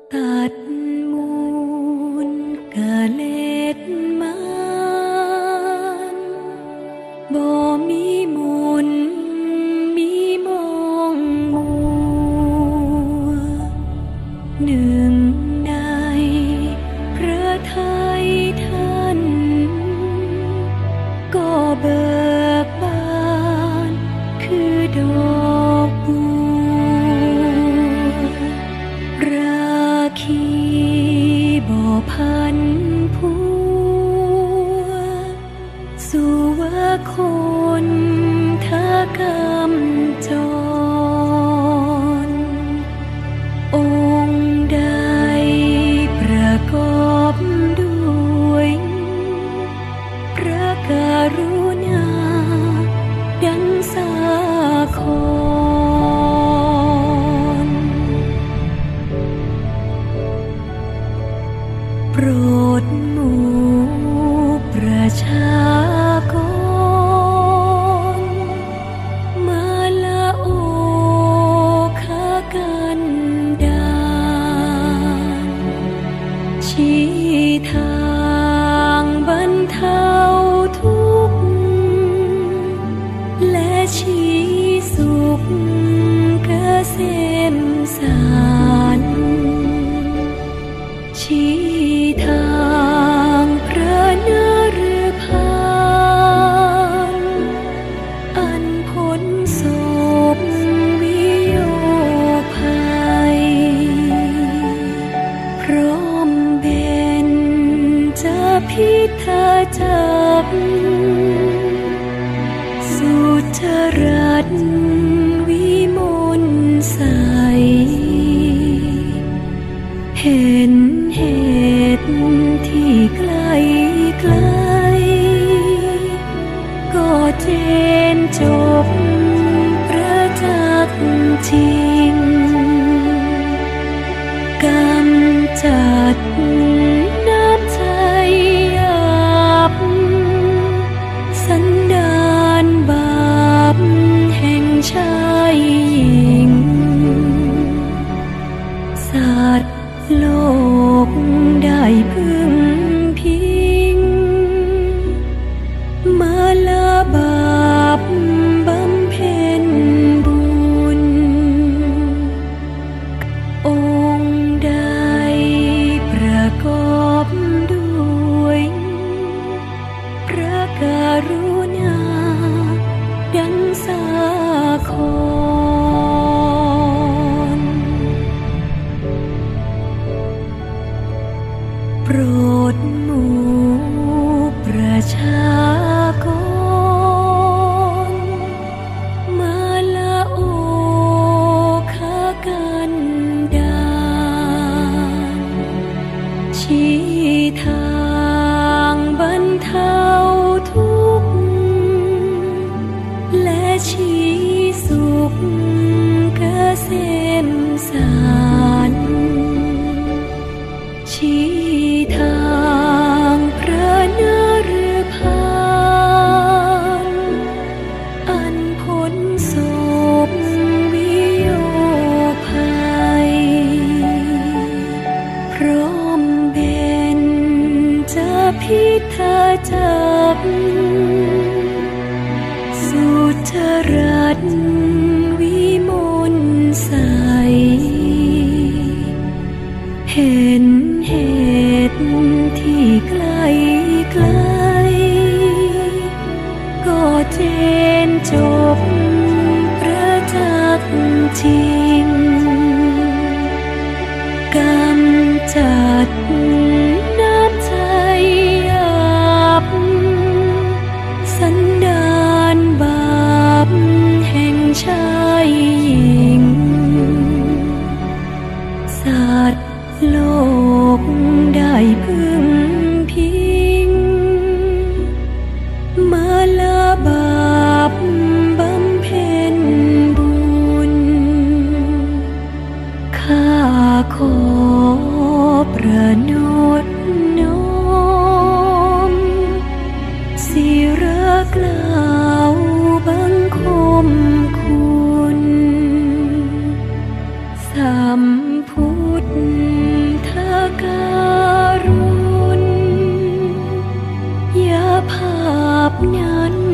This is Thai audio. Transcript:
ตัดมูลกะเล็ดมันบ่มีมนต์มีมองมัวหนึ่งในพระทัยท่านก็เบิกบานคือดอกบัวราคีบ่พันผัวสุวาคนทากำจรองค์ใดประกอบด้วยพระกรุณาดังสาครโปรดหมู่ประชากรมาละโอคากันดานชี้ทางบรรเทาทุกข์และชี้สุขเกษมสารชี้ทางพระนฤพานอันพ้นโศกวิโยภัยพร้อมเบญจพิทาจักสุจรัตน์วิมลใสเห็นเหตุที่ไกลไกลก็เจนจบประจักษ์จริงกำจัดน้ำใจหยาบสันดานบาปแห่งชายหญิงสัตว์โลกได้พึ่งพิงมาละบาปบำเพ็ญบุญองค์ใดประกอบด้วยพระกรุณาดังสาครโปรดหมู่ประชากรมาละโอคากันดานชี้ทางบรรเทาทุกข์และชี้สุขเกษมสารชี้ทางพระนฤพานอันพ้นโศกวิโยภัยพร้อมเบญจพิทาจักสุจรัตน์วิมลใสเห็นเหตุที่ไกลไกลก็เจนจบประจักษ์จริงกำจัดน้ำใจหยาบสันดานบาปแห่งชายหญิงสัตว์โลกได้พึ่งพิงมาละบาปบำเพ็ญบุญข้าขอประนตน้อมศิระกล่าวบังคมคุณสัมำพุทธการุณอย่าภาพนั้น